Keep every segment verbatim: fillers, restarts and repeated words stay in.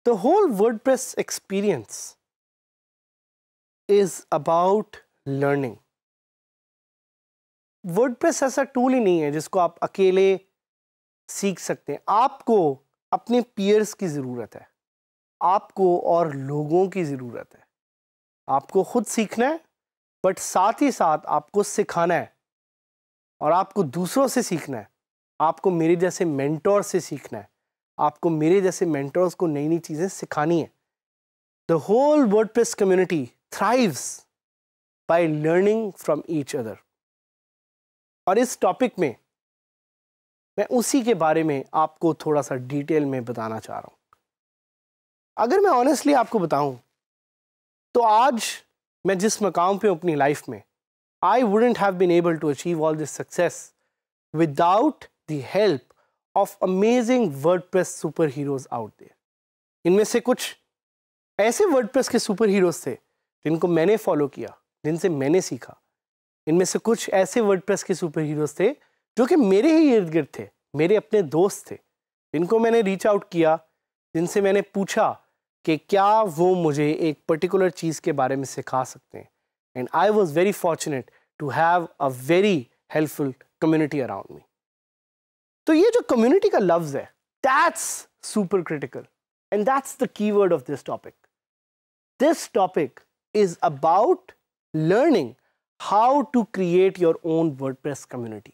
The whole WordPress experience is about learning. WordPress ऐसा tool ही नहीं है जिसको आप अकेले सीख सकते हैं. आपको अपने पीयर्स की ज़रूरत है, आपको और लोगों की ज़रूरत है. आपको खुद सीखना है, बट साथ ही साथ आपको सिखाना है और आपको दूसरों से सीखना है. आपको मेरे जैसे मेंटोर से सीखना है, आपको मेरे जैसे मेंटोर्स को नई नई चीज़ें सिखानी है. The whole WordPress community thrives by learning from each other. और इस टॉपिक में मैं उसी के बारे में आपको थोड़ा सा डिटेल में बताना चाह रहा हूँ. अगर मैं ऑनेस्टली आपको बताऊं तो आज मैं जिस मकाम पे अपनी लाइफ में, I wouldn't have been able to achieve all this success without the help of amazing WordPress super heroes out there. इनमें से कुछ ऐसे वर्डप्रेस के सुपर हीरोज थे जिनको मैंने फॉलो किया, जिनसे मैंने सीखा. इनमें से कुछ ऐसे वर्डप्रेस के सुपर हीरोज थे जो कि मेरे ही इर्द गिर्द थे, मेरे अपने दोस्त थे, जिनको मैंने रीच आउट किया, जिनसे मैंने पूछा कि क्या वो मुझे एक पर्टिकुलर चीज़ के बारे में सिखा सकते हैं. And I was very fortunate to have a very helpful community around me. तो ये जो कम्युनिटी का लफ्ज़ है, that's super critical and that's the keyword of this topic. This topic is about learning how to create your own WordPress community.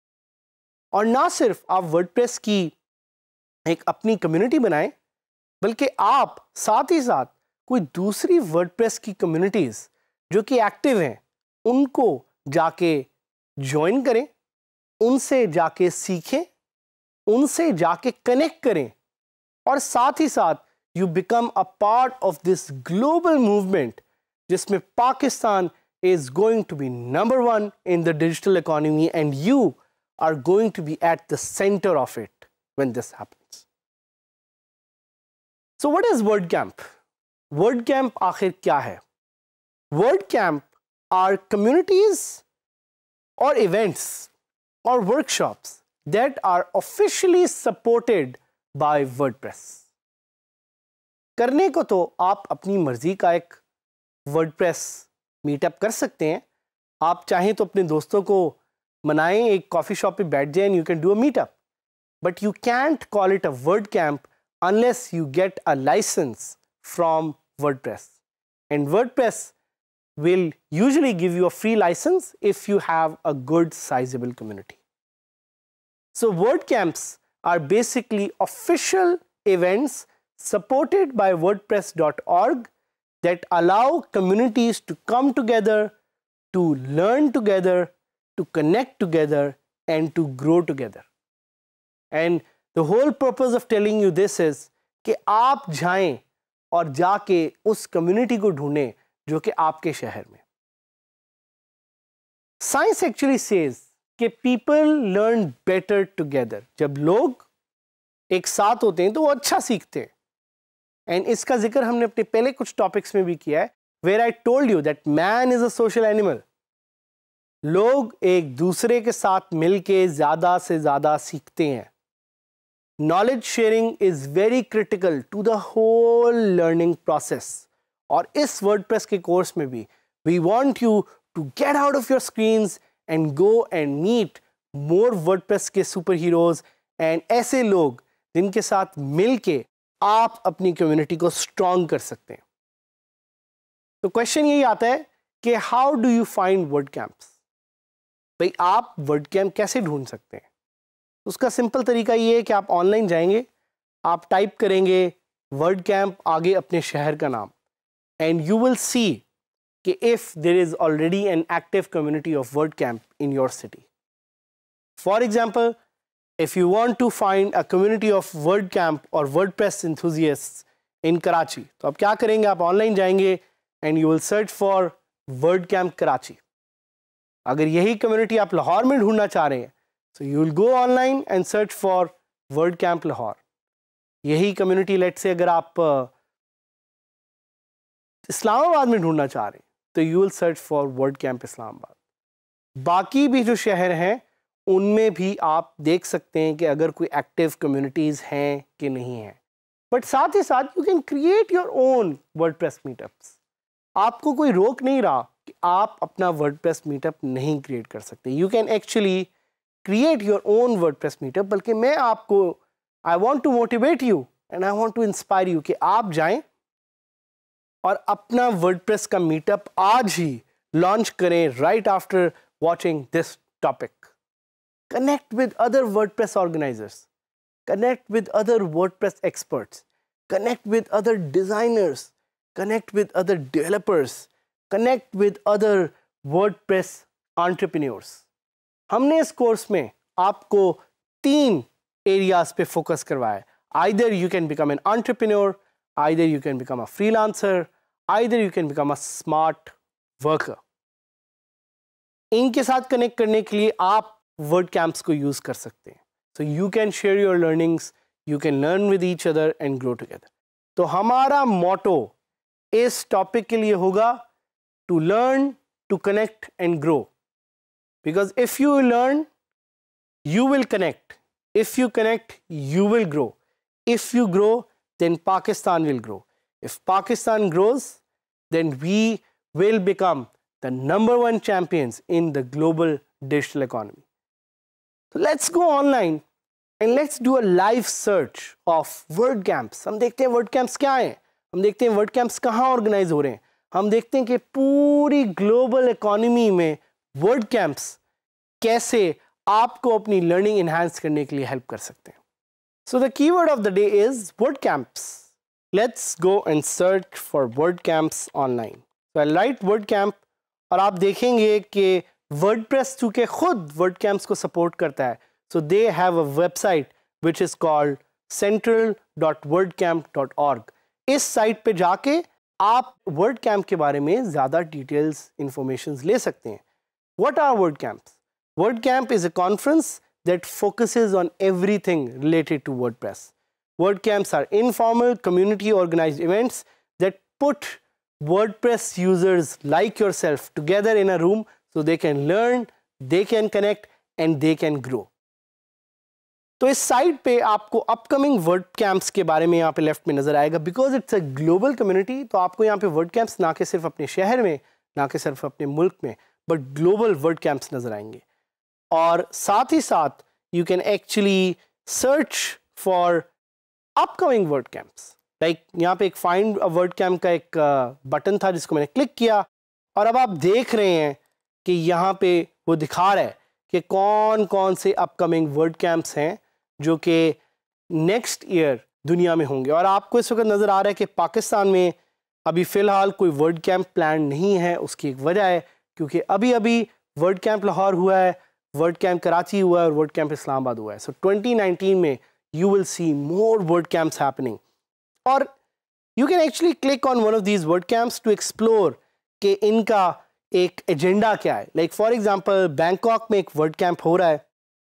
और ना सिर्फ आप वर्डप्रेस की एक अपनी कम्युनिटी बनाएं, बल्कि आप साथ ही साथ कोई दूसरी वर्डप्रेस की कम्युनिटीज़ जो कि एक्टिव हैं उनको जाके ज्वाइन करें, उनसे जाके सीखें, उनसे जाके कनेक्ट करें, और साथ ही साथ you become a part of this global movement जिसमें Pakistan is going to be number one in the digital economy and you are going to be at the center of it when this happens. So what is WordCamp? WordCamp आखिर क्या है? WordCamp are communities or events or workshops that are officially supported by WordPress. करने को तो आप अपनी मर्जी का एक WordPress मीटअप कर सकते हैं. आप चाहें तो अपने दोस्तों को मनाएं, एक कॉफ़ी शॉप पे बैठ जाएं, you can do a meetup. But you can't call it a word camp unless you get a licence from WordPress. And WordPress will usually give you a free license if you have a good sizable community. So WordCamps are basically official events supported by WordPress dot org that allow communities to come together, to learn together, to connect together, and to grow together. And the whole purpose of telling you this is कि आप जाएं और जाके उस community को ढूंढें जो कि आपके शहर में. Science actually says कि people learn better together. जब लोग एक साथ होते हैं तो वो अच्छा सीखते हैं. एंड इसका जिक्र हमने अपने पहले कुछ टॉपिक्स में भी किया है, where I told you that man is a social animal. लोग एक दूसरे के साथ मिलके ज़्यादा से ज़्यादा सीखते हैं. Knowledge sharing is very critical to the whole learning process. और इस वर्डप्रेस के कोर्स में भी we want you to get out of your screens and go and meet more WordPress के सुपर हीरोज एंड ऐसे लोग जिनके साथ मिलके आप अपनी कम्युनिटी को स्ट्रॉन्ग कर सकते हैं. तो क्वेश्चन यही आता है कि how do you find word camps. भाई आप वर्ड कैंप कैसे ढूंढ सकते हैं? उसका सिंपल तरीका ये है कि आप ऑनलाइन जाएंगे, आप टाइप करेंगे वर्ड कैंप आगे अपने शहर का नाम, एंड यू विल सी कि if there is already an active community of word camp in your city. For example, if you want to find a community of WordCamp or WordPress enthusiasts in Karachi, तो आप क्या करेंगे? आप online जाएंगे and you will search for WordCamp Karachi. अगर यही community आप लाहौर में ढूंढना चाह रहे हैं, so you will go online and search for WordCamp Lahore. यही कम्युनिटी लेट से अगर आप इस्लामाबाद में ढूंढना चाह रहे हैं तो you will search for WordCamp Islamabad. बाकी भी जो शहर हैं उनमें भी आप देख सकते हैं कि अगर कोई एक्टिव कम्युनिटीज़ हैं कि नहीं हैं. बट साथ ही साथ you can create your own WordPress meetups. आपको कोई रोक नहीं रहा कि आप अपना वर्डप्रेस मीटअप नहीं क्रिएट कर सकते। You can actually create your own WordPress meetup. बल्कि मैं आपको I want to motivate you and I want to inspire you कि आप जाएं और अपना वर्डप्रेस का मीटअप आज ही लॉन्च करें, right after watching this topic. Connect with other WordPress organisers, connect with other WordPress experts, connect with other designers, connect with other developers, connect with other WordPress entrepreneurs. हमने इस course में आपको तीन areas पे focus करवाया है। Either you can become an entrepreneur, either you can become a freelancer, either you can become a smart worker. इनके साथ कनेक्ट करने के लिए आप WordCamps को यूज कर सकते हैं। So you can share your learnings, you can learn with each other and grow together. तो हमारा motto इस टॉपिक के लिए होगा to learn, to connect and grow. Because if you learn, you will connect. If you connect, you will grow. If you grow, then Pakistan will grow. If Pakistan grows, then we will become the number one champions in the global digital economy. So let's go online and let's do a live search of WordCamps. हम देखते हैं WordCamps क्या हैं, हम देखते हैं WordCamps कहाँ organise हो रहे हैं, हम देखते हैं कि पूरी ग्लोबल इकोनॉमी में WordCamps कैसे आपको अपनी लर्निंग इन्हांस करने के लिए हेल्प कर सकते हैं। So the keyword of the day is WordCamps. Let's go and search for WordCamps online. So I'll write WordCamp और आप देखेंगे कि WordPress चूँकि खुद WordCamps को सपोर्ट करता है, so they have a website which is called central dot wordcamp dot org. इस साइट पे जाके आप WordCamp के बारे में ज़्यादा डिटेल्स इंफॉर्मेशंस ले सकते हैं। What are WordCamps? WordCamp is a conference that focuses on everything related to WordPress. WordCamps are informal, community organized events that put WordPress users like yourself together in a room so they can learn, they can connect and they can grow. तो इस site पे आपको upcoming WordCamps के बारे में यहाँ पे left में नजर आएगा। Because it's a global community, तो आपको यहाँ पे WordCamps ना कि सिर्फ अपने शहर में, ना कि सिर्फ अपने मुल्क में, बट ग्लोबल WordCamps नजर आएंगे। और साथ ही साथ you can actually search for upcoming WordCamps। Like यहाँ पे एक फाइंड अ WordCamp का एक बटन uh, था जिसको मैंने क्लिक किया और अब आप देख रहे हैं कि यहाँ पे वो दिखा रहा है कि कौन कौन से अपकमिंग WordCamps हैं जो कि नेक्स्ट ईयर दुनिया में होंगे। और आपको इस वक्त नज़र आ रहा है कि पाकिस्तान में अभी फ़िलहाल कोई WordCamp प्लान नहीं है। उसकी एक वजह है क्योंकि अभी अभी WordCamp लाहौर हुआ है, WordCamp कराची हुआ है और WordCamp इस्लामाबाद हुआ है। सो ट्वेंटी नाइनटीन में you will see more WordCamps happening और you can actually click on one of these WordCamps to explore कि इनका एक एजेंडा क्या है। लाइक फॉर एग्जांपल बैंकॉक में एक WordCamp हो रहा है,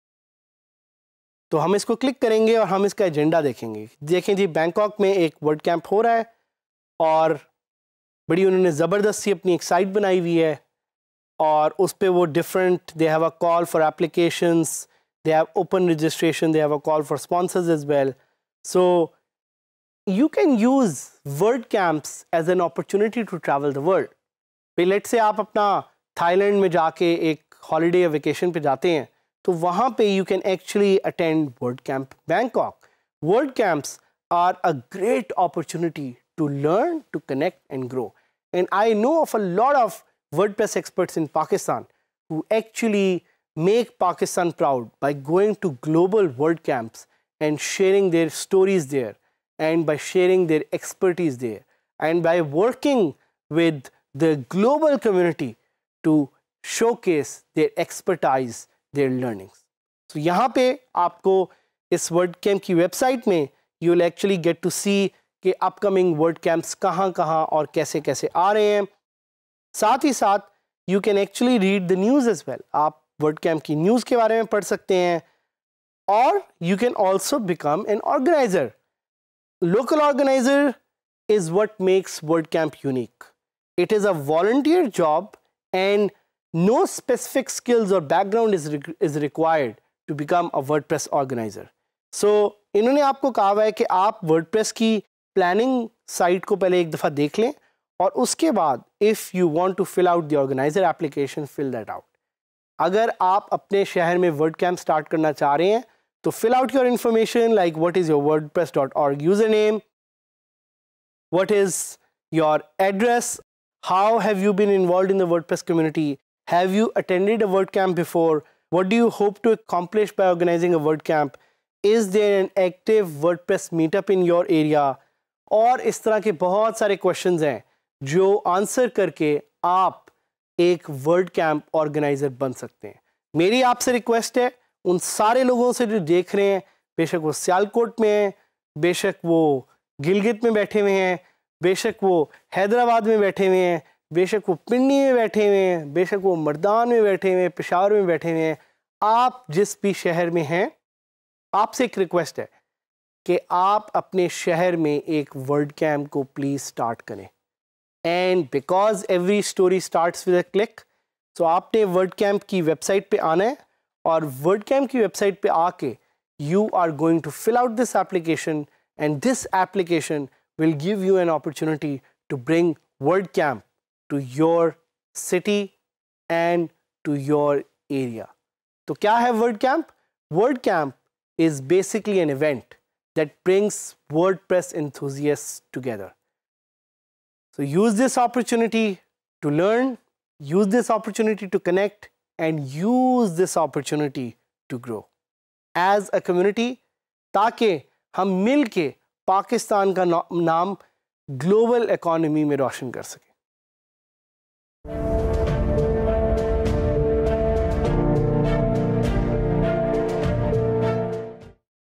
तो हम इसको क्लिक करेंगे और हम इसका एजेंडा देखेंगे। देखें जी, बैंकॉक में एक WordCamp हो रहा है और बड़ी उन्होंने ज़बरदस्ती अपनी एक साइट बनाई हुई है और उस पर वो different, they have a call for applications, they have open registration, they have a call for sponsors as well. So you can use WordCamps as an opportunity to travel the world. Let's say आप अपना Thailand में जाके एक holiday या vacation पे जाते हैं तो वहाँ पे you can actually attend WordCamp Bangkok. WordCamps are a great opportunity to learn, to connect and grow. And I know of a lot of WordPress experts in Pakistan who actually make Pakistan proud by going to global WordCamps and sharing their stories there, and by sharing their expertise there, and by working with the global community to showcase their expertise, their learnings. So यहाँ पे आपको इस WordCamp की website में you will actually get to see कि upcoming WordCamps कहाँ कहाँ और कैसे कैसे आ रहे हैं। साथ ही साथ you can actually read the news as well. आप WordCamp की न्यूज़ के बारे में पढ़ सकते हैं और you can also become an organizer. Local organizer is what makes WordCamp unique. It is a volunteer job and no specific skills or background is, re is required to become a WordPress organizer. So इन्होंने आपको कहा हुआ है कि आप WordPress की planning site को पहले एक दफ़ा देख लें और उसके बाद if you want to fill out the organiser application, fill that out. अगर आप अपने शहर में वर्ड कैंप स्टार्ट करना चाह रहे हैं तो fill out your information like what is your WordPress dot org user name, what is your address, how have you been involved in the WordPress community, have you attended a WordCamp before, what do you hope to accomplish by organizing a WordCamp, is there an active WordPress meetup in your area, और इस तरह के बहुत सारे questions हैं जो answer करके आप एक WordCamp ऑर्गेनाइजर बन सकते हैं। मेरी आपसे रिक्वेस्ट है उन सारे लोगों से जो देख रहे हैं, बेशक वो सियालकोट में हैं, बेशक वो गिलगित में बैठे हुए हैं, बेशक वो हैदराबाद में बैठे हुए हैं, बेशक वो पिंडी में बैठे हुए हैं, बेशक वो मर्दान में बैठे हुए हैं, पेशावर में बैठे हुए हैं, आप जिस भी शहर में हैं, आपसे एक रिक्वेस्ट है कि आप अपने शहर में एक वर्ड कैम्प को प्लीज़ स्टार्ट करें। And because every story starts with a click, so आपने वर्ड कैम्प की वेबसाइट पे आना है और वर्ड कैम्प की वेबसाइट पे आके you are going to fill out this application and this application will give you an opportunity to bring WordCamp to your city and to your area. तो क्या है WordCamp? WordCamp is basically an event that brings WordPress enthusiasts together. So use this opportunity to learn, use this opportunity to connect, and use this opportunity to grow as a community, ताकि हम मिल के पाकिस्तान का नाम global economy में रोशन कर सकें।